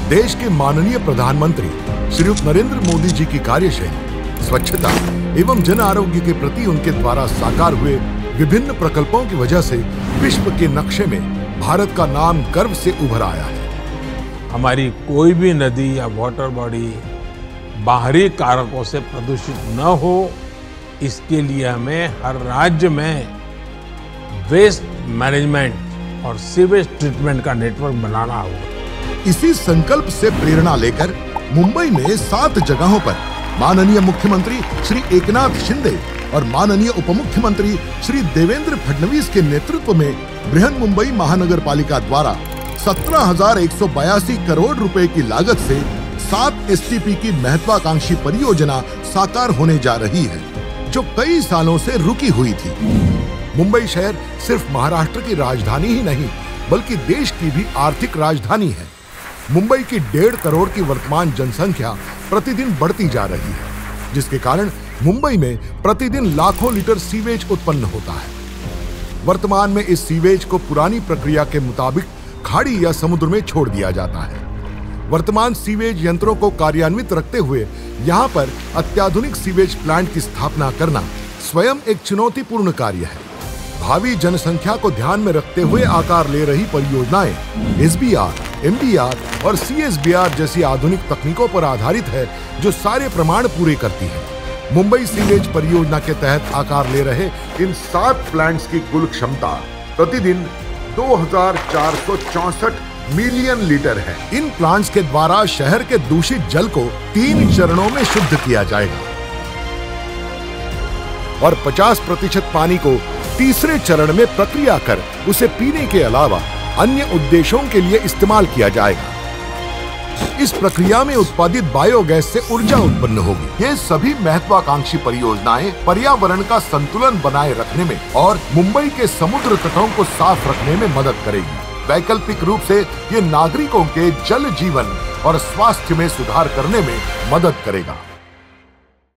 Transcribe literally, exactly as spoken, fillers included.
देश के माननीय प्रधानमंत्री श्रीयुत नरेंद्र मोदी जी की कार्यशैली, स्वच्छता एवं जन आरोग्य के प्रति उनके द्वारा साकार हुए विभिन्न प्रकल्पों की वजह से विश्व के नक्शे में भारत का नाम गर्व से उभर आया है। हमारी कोई भी नदी या वाटर बॉडी बाहरी कारकों से प्रदूषित न हो, इसके लिए हमें हर राज्य में वेस्ट मैनेजमेंट और सीवेज ट्रीटमेंट का नेटवर्क बनाना होगा। इसी संकल्प से प्रेरणा लेकर मुंबई में सात जगहों पर माननीय मुख्यमंत्री श्री एकनाथ शिंदे और माननीय उपमुख्यमंत्री श्री देवेंद्र फडणवीस के नेतृत्व में बृहन मुंबई महानगर पालिका द्वारा सत्रह हजार एक सौ बयासी करोड़ रुपए की लागत से सात एस टी पी की महत्वाकांक्षी परियोजना साकार होने जा रही है, जो कई सालों से रुकी हुई थी। मुंबई शहर सिर्फ महाराष्ट्र की राजधानी ही नहीं, बल्कि देश की भी आर्थिक राजधानी है। मुंबई की डेढ़ करोड़ की वर्तमान जनसंख्या प्रतिदिन बढ़ती जा रही है, जिसके कारण मुंबई में प्रतिदिन लाखों लीटर सीवेज उत्पन्न होता है। वर्तमान में इस सीवेज को पुरानी प्रक्रिया के मुताबिक खाड़ी या समुद्र में छोड़ दिया जाता है। वर्तमान सीवेज यंत्रों को कार्यान्वित रखते हुए यहाँ पर अत्याधुनिक सीवेज प्लांट की स्थापना करना स्वयं एक चुनौतीपूर्ण कार्य है। भावी जनसंख्या को ध्यान में रखते हुए आकार ले रही परियोजनाएं S B R, M B R और सी एस बी आर जैसी आधुनिक तकनीकों पर आधारित है, जो सारे प्रमाण पूरे करती है। मुंबई सीवेज परियोजना के तहत आकार ले रहे इन सात प्लांट्स की कुल क्षमता प्रतिदिन दो हजार चार सौ चौसठ मिलियन लीटर है। इन प्लांट्स के द्वारा शहर के दूषित जल को तीन चरणों में शुद्ध किया जाएगा और पचास प्रतिशत पानी को तीसरे चरण में प्रक्रिया कर उसे पीने के अलावा अन्य उद्देश्यों के लिए इस्तेमाल किया जाएगा। इस प्रक्रिया में उत्पादित बायोगैस से ऊर्जा उत्पन्न होगी। ये सभी महत्वाकांक्षी परियोजनाएं पर्यावरण का संतुलन बनाए रखने में और मुंबई के समुद्र तटों को साफ रखने में मदद करेगी। वैकल्पिक रूप से ये नागरिकों के जल जीवन और स्वास्थ्य में सुधार करने में मदद करेगा।